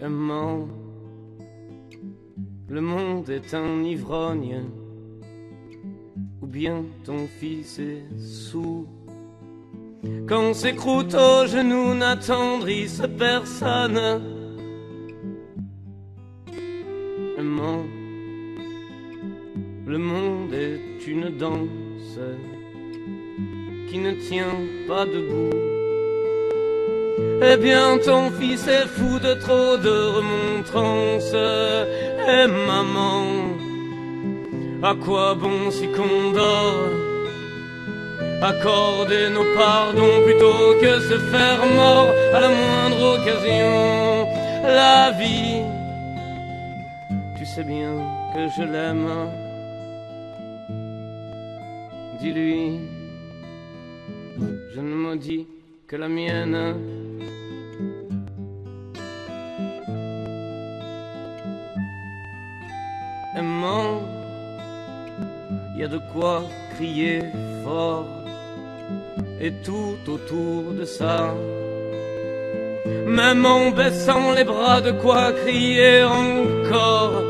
Aimant, le monde est un ivrogne, ou bien ton fils est sourd. Quand ses croûtes aux genoux n'attendrissent personne. Aimant, le monde est une danse qui ne tient pas debout. Eh bien ton fils est fou de trop de remontrances. Et maman, à quoi bon si qu'on dort? Accorder nos pardons plutôt que se faire mort à la moindre occasion. La vie, tu sais bien que je l'aime. Dis-lui, je ne maudis que la mienne. Aimant, il y a de quoi crier fort, et tout autour de ça, même en baissant les bras, de quoi crier encore.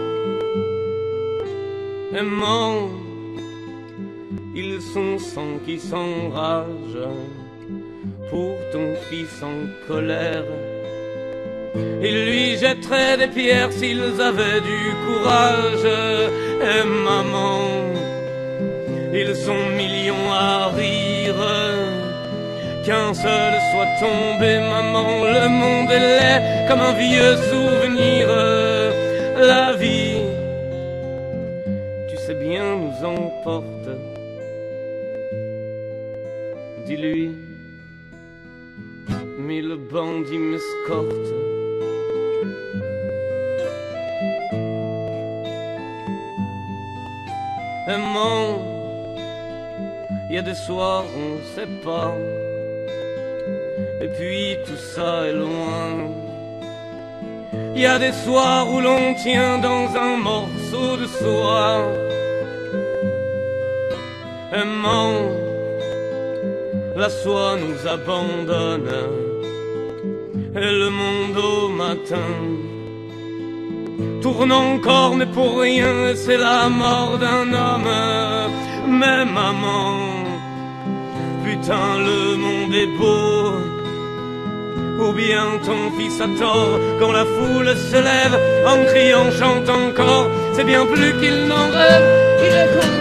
Aimant, ils sont cent qui s'enragent pour ton fils en colère. Ils lui jetteraient des pierres s'ils avaient du courage. Et maman, ils sont millions à rire, qu'un seul soit tombé. Maman, le monde est laid comme un vieux souvenir. La vie, tu sais bien, nous emporte. Dis-lui, mille bandits m'escortent. Aimant, il y a des soirs on sait pas, et puis tout ça est loin. Il y a des soirs où l'on tient dans un morceau de soie. Aimant, la soie nous abandonne, et le monde au matin tourne encore, mais pour rien, c'est la mort d'un homme. Mais maman, putain, le monde est beau. Ou bien ton fils a tort, quand la foule se lève en criant, chante encore. C'est bien plus qu'il n'en rêve, il est con.